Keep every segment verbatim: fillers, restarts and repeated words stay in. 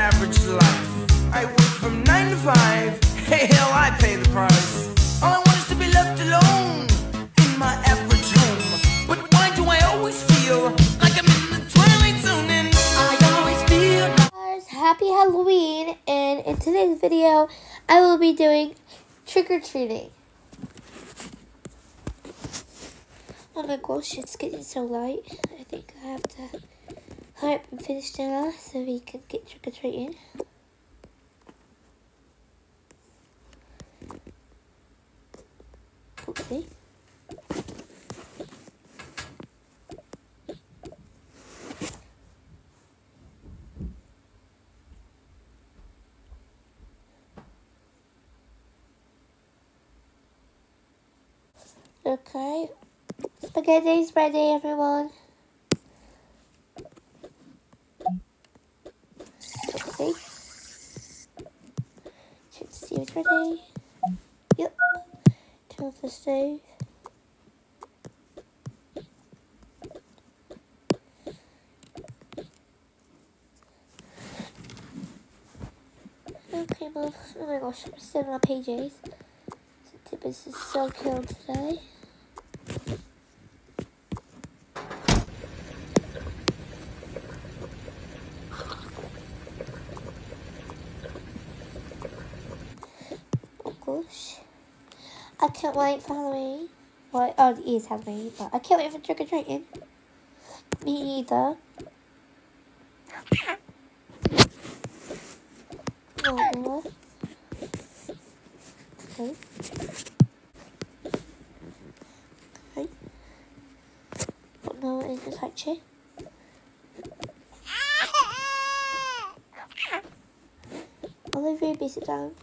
average life. I work from nine to five. Hey, hell, I pay the price. All I want is to be left alone in my average home. But why do I always feel like I'm in the twilight zone? And I always feel Guys, happy Halloween, and in today's video I will be doing trick-or-treating. Oh my gosh, it's getting so light. I think I have to hurry up and finish dinner so we can get trick-or-treating. Oopsie. Okay, spaghetti's ready, everyone. Oopsie. Check to see it's ready. Yep. Turn off the stove. Okay, Mom. Oh my gosh, I'm still on P Js. This is so cool today. Oh gosh. I can't wait for Halloween. Well, oh, it is Halloween, but I can't wait for trick-or-treating. Me either. Oh, no. Okay. Okay. But no, it isn't touchy. Olivia, be sit down.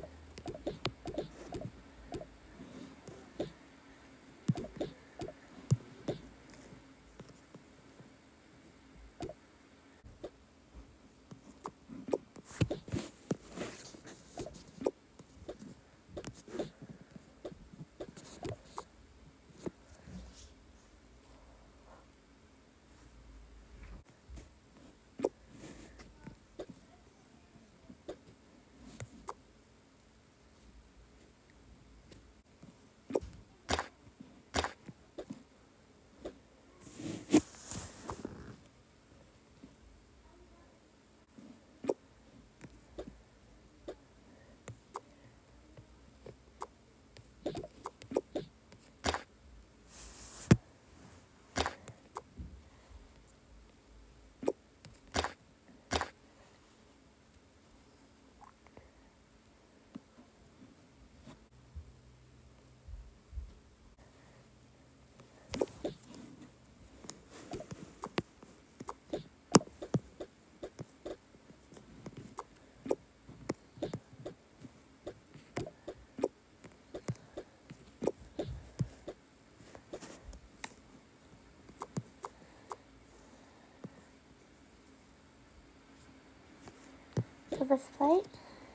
So this plate.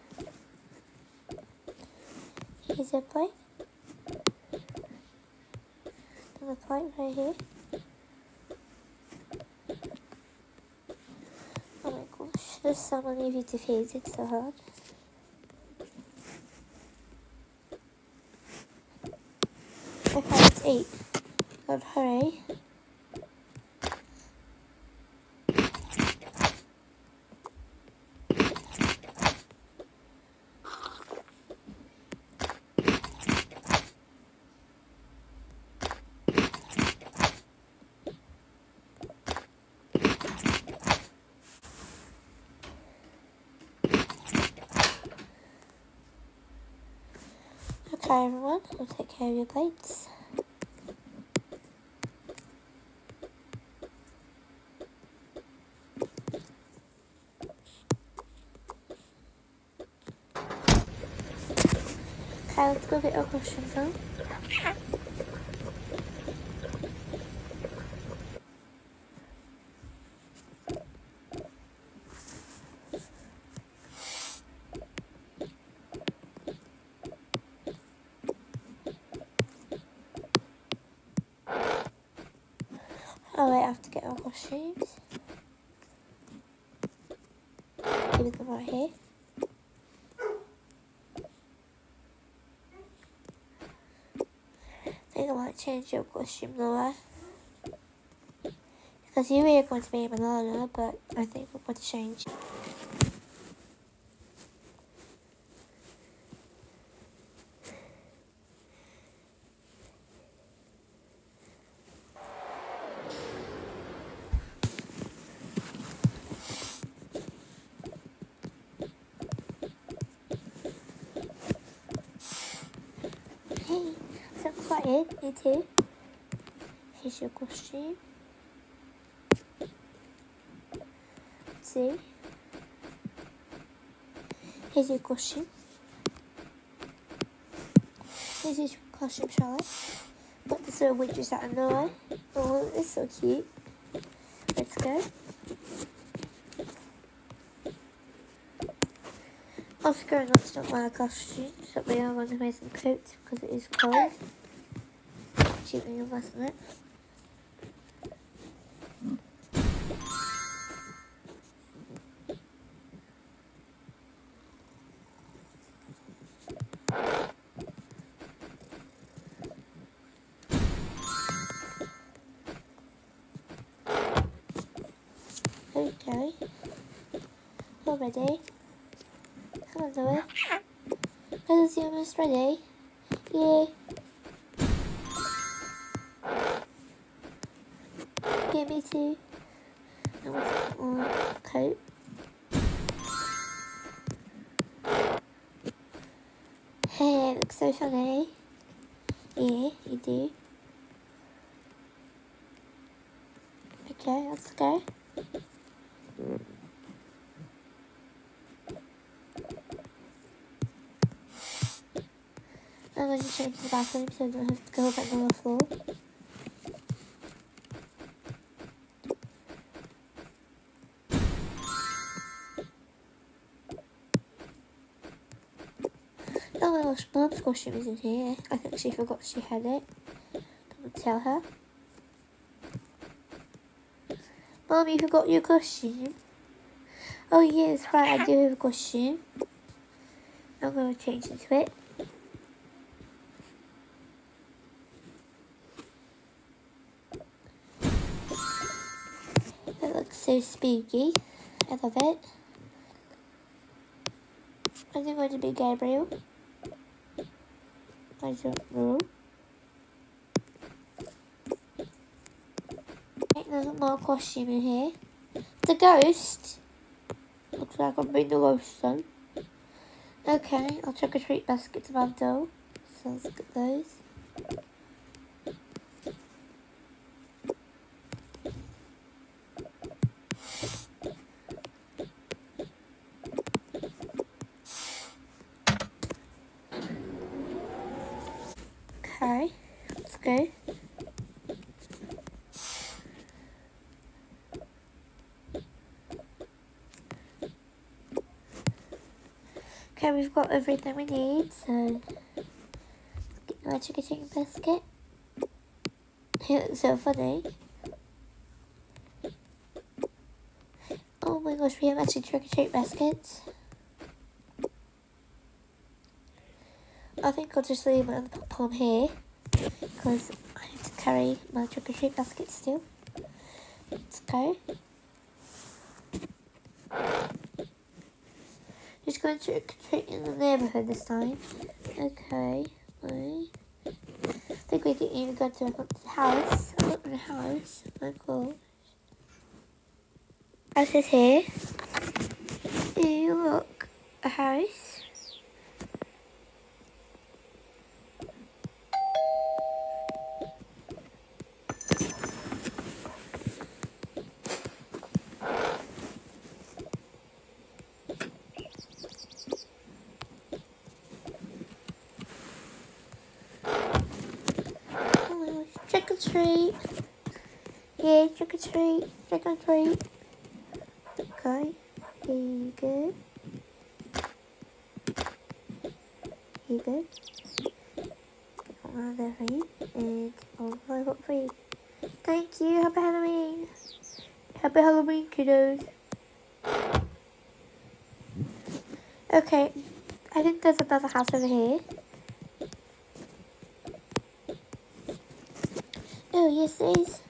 Here's your plate. And the plate right here. Oh my gosh, there's so many of you to feed, it's so hard. Okay, let's eat. God, hurry. Okay, everyone, we'll take care of your plates. Okay, let's go get our costumes on. Oh wait, I have to get our costumes. keep them right here. I think I might change your costume, Laura. Because you are going to be a banana, but I think we're going to change. Hey, so excited, me too. Here's your costume. Let's see. Here's your costume. Here's your costume, Charlotte. Put this little witches out of nowhere. Oh, it's so cute. Let's go. I'm scared not to not wear a costume, so we are going to make some coats because it is cold. Cheating of us, isn't it? Okay. You're ready. Come on, Noah. Because you're almost ready. Yeah. Yeah, me too. I'm going to put on a coat. Hey, it looks so funny. Yeah, you do. Okay, let's go. I'm going to change the bathroom so I don't have to go back on the floor. Oh my gosh, Mum's costume is in here. I think she forgot she had it. Don't tell her. Mum, you forgot your costume? Oh yes, right, I do have a costume. I'm going to change into it. That looks so spooky. I love it. I'm going to be Gabriel. I don't know. There's more costume in here. The ghost. Looks like I'll bring the ghost on. Okay, I'll trick or treat baskets above door. So let's get those. Okay, let's go. Okay, we've got everything we need, so let's get my trick or treating basket. It looks so funny. Oh my gosh, we have actually trick or treat baskets. I think I'll just leave my palm here because I need to carry my trick or treat basket still. Let's go. Just going trick or treat in the neighbourhood this time. Okay, I think we can even go to a house. I look in a house. Oh my gosh. House is here. Ew, look, a house. Trick or treat. Yeah, trick or treat. Trick or treat. Okay. Here you go. Here you go. Get one there for you. And oh, I got for you. Thank you. Happy Halloween. Happy Halloween, kiddos. Okay, I think there's another house over here. Oh, yes there is.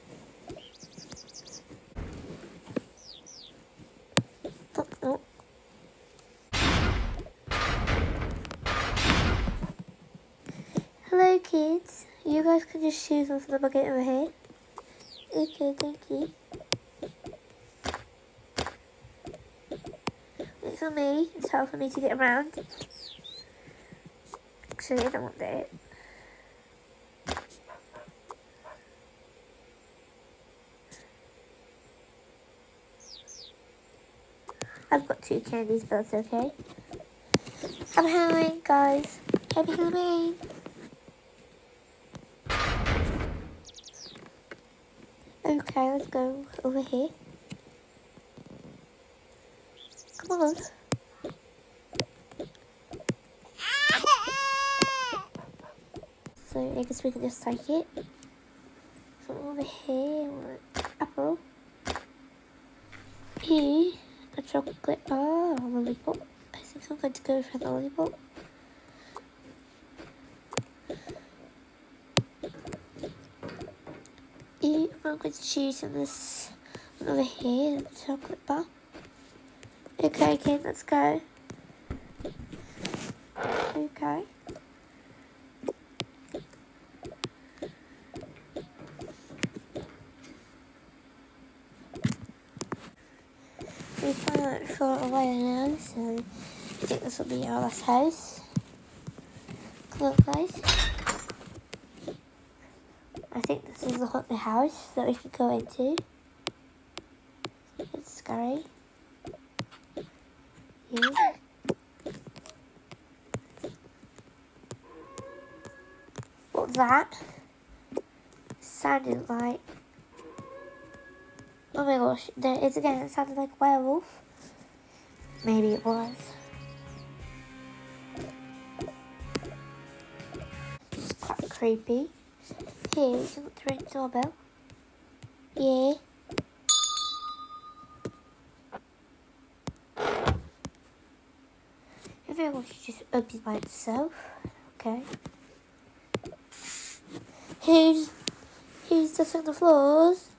Oh, oh. Hello kids, you guys can just choose one from the bucket over here. Okay, thank you. It's for me, it's hard for me to get around. Actually, I don't want that. I've got two candies, but that's okay. Happy Halloween, guys. Happy Halloween. Okay, let's go over here. Come on. So I guess we can just take it. So over here, apple. E, a chocolate bar, a lollipop. I think I'm going to go for the lollipop. E, I'm going to choose on this one over here, the chocolate bar. Okay, kid, let's go. Okay. We found it far away now, so I think this will be our last house. Come on, guys. I think this is the haunted house that we can go into. It's scary. Yeah. What was that? It sounded like... Oh my gosh, there it is again. It sounded like a werewolf. Maybe it was. It's quite creepy. Here, you want to ring the doorbell? Yeah. Everyone should just open by itself. Okay. Who's who's dusting the floors?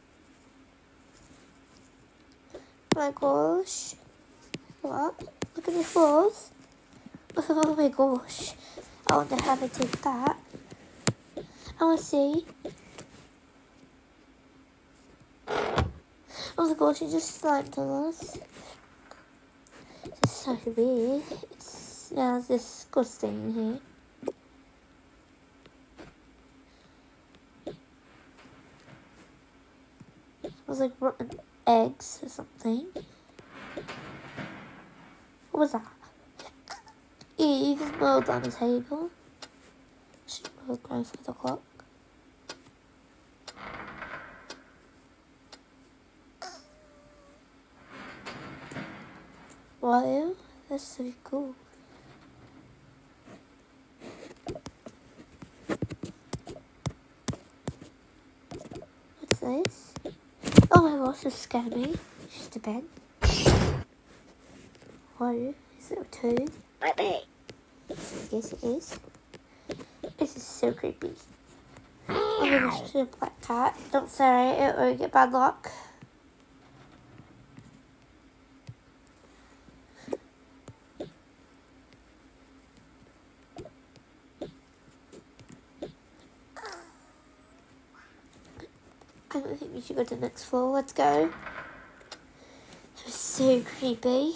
Oh my gosh. What? Look at the floors. Oh my gosh. I wonder how they did that. I want to see. Oh my gosh, it just slimed on us. It's so weird. It smells disgusting in here. It smells like rotten eggs or something. What was that? Ew, there's mold on the table. Should mold going for the clock. Wow, that's so cool. What's this? Oh my gosh, this scared me. It's just a bed. Whoa, is it a toad? Yes, it is. This is so creepy. Oh my gosh, it's a black cat. Don't say it or you get bad luck. I don't think we should go to the next floor. Let's go. It was so creepy.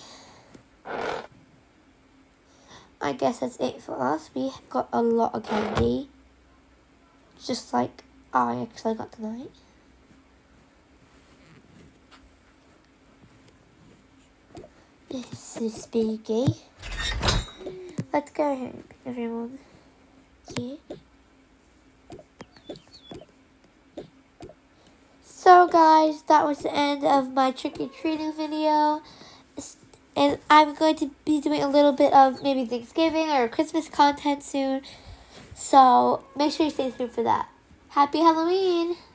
I guess that's it for us. We got a lot of candy. Just like I actually got tonight. This is spooky. Let's go home, everyone. Yeah. So guys, that was the end of my trick-or-treating video. And I'm going to be doing a little bit of maybe Thanksgiving or Christmas content soon. So make sure you stay tuned for that. Happy Halloween!